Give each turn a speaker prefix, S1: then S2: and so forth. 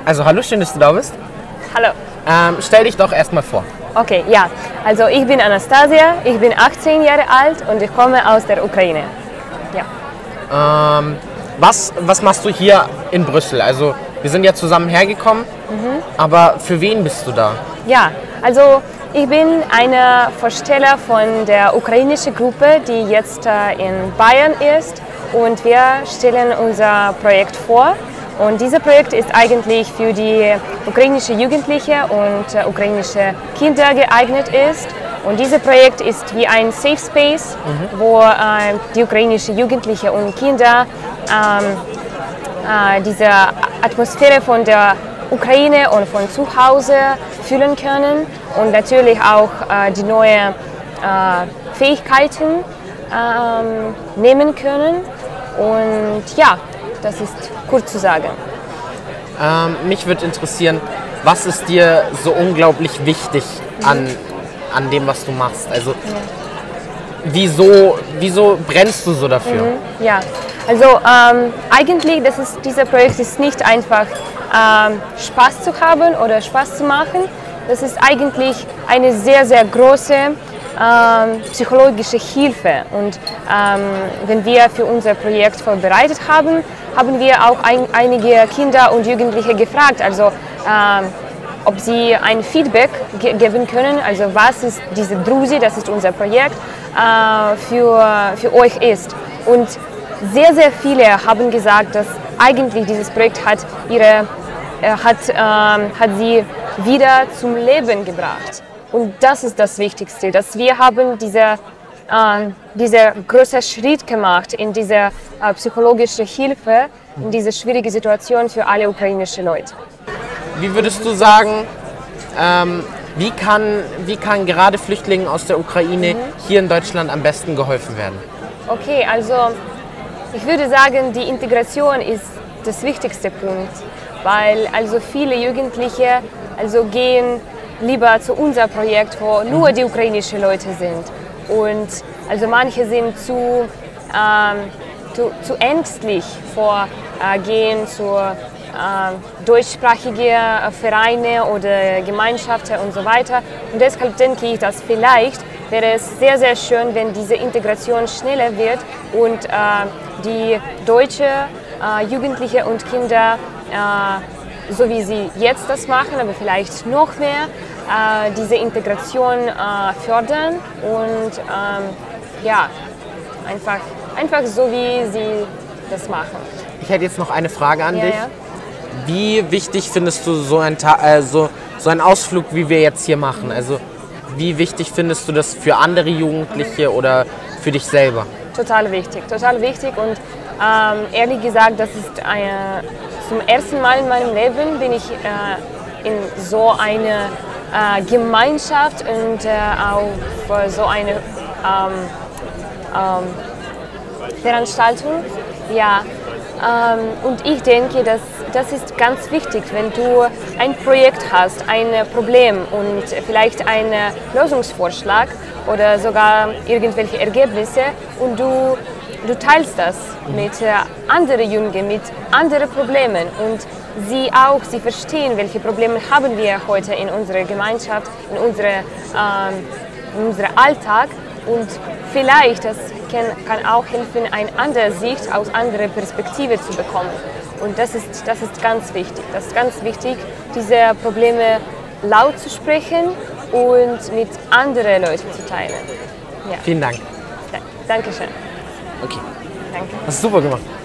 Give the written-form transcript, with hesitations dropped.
S1: Also hallo, schön, dass du da bist.
S2: Hallo.
S1: Stell dich doch erstmal vor.
S2: Okay, ja. Also ich bin Anastasia, ich bin 18 Jahre alt und ich komme aus der Ukraine. Ja.
S1: Was machst du hier in Brüssel? Also wir sind ja zusammen hergekommen, aber für wen bist du da?
S2: Ja, also ich bin eine Vorsteller von der ukrainischen Gruppe, die jetzt in Bayern ist, und wir stellen unser Projekt vor. Und dieses Projekt ist eigentlich für die ukrainische Jugendliche und ukrainische Kinder geeignet ist. Und dieses Projekt ist wie ein Safe Space, wo die ukrainischen Jugendliche und Kinder diese Atmosphäre von der Ukraine und von zu Hause fühlen können und natürlich auch die neuen Fähigkeiten nehmen können. Und ja, das ist kurz zu sagen.
S1: Mich würde interessieren, was ist dir so unglaublich wichtig an dem, was du machst? Also wieso brennst du so dafür?
S2: Ja, also eigentlich dieser Projekt ist nicht einfach Spaß zu haben oder Spaß zu machen. Das ist eigentlich eine sehr, sehr große psychologische Hilfe. Und wenn wir für unser Projekt vorbereitet haben, haben wir auch einige Kinder und Jugendliche gefragt, also ob sie ein Feedback geben können, also was ist diese Drusi, das ist unser Projekt, für euch ist. Und sehr, sehr viele haben gesagt, dass eigentlich dieses Projekt hat sie wieder zum Leben gebracht. Und das ist das Wichtigste, dass wir haben dieser große Schritt gemacht in diese psychologische Hilfe, in diese schwierige Situation für alle ukrainischen Leute.
S1: Wie würdest du sagen, wie kann gerade Flüchtlingen aus der Ukraine hier in Deutschland am besten geholfen werden?
S2: Okay, also ich würde sagen, die Integration ist das wichtigste Punkt, weil also viele Jugendliche gehen lieber zu unserem Projekt, wo nur die ukrainischen Leute sind. Und also manche sind zu ängstlich vor gehen zu deutschsprachigen Vereine oder Gemeinschaften und so weiter. Und deshalb denke ich, dass vielleicht wäre es sehr, sehr schön, wenn diese Integration schneller wird und die deutschen Jugendliche und Kinder, so wie sie jetzt das machen, aber vielleicht noch mehr, diese Integration fördern und ja, einfach so, wie sie das machen.
S1: Ich hätte jetzt noch eine Frage an dich.
S2: Ja.
S1: Wie wichtig findest du so einen Ausflug, wie wir jetzt hier machen? Also wie wichtig findest du das für andere Jugendliche oder für dich selber?
S2: Total wichtig und ehrlich gesagt, das ist zum ersten Mal in meinem Leben bin ich in so eine Gemeinschaft und auf so eine Veranstaltung. Ja. Und ich denke, dass das ist ganz wichtig, wenn du ein Projekt hast, ein Problem und vielleicht einen Lösungsvorschlag oder sogar irgendwelche Ergebnisse und du teilst das mit anderen Jungen, mit anderen Problemen und sie verstehen, welche Probleme haben wir heute in unserer Gemeinschaft, in unserem Alltag und vielleicht das kann auch helfen, eine andere Sicht aus anderer Perspektive zu bekommen. Und das ist ganz wichtig. Das ist ganz wichtig, diese Probleme laut zu sprechen und mit anderen Leuten zu teilen. Ja.
S1: Vielen Dank.
S2: Dankeschön.
S1: Okay.
S2: Danke.
S1: Hast du super gemacht.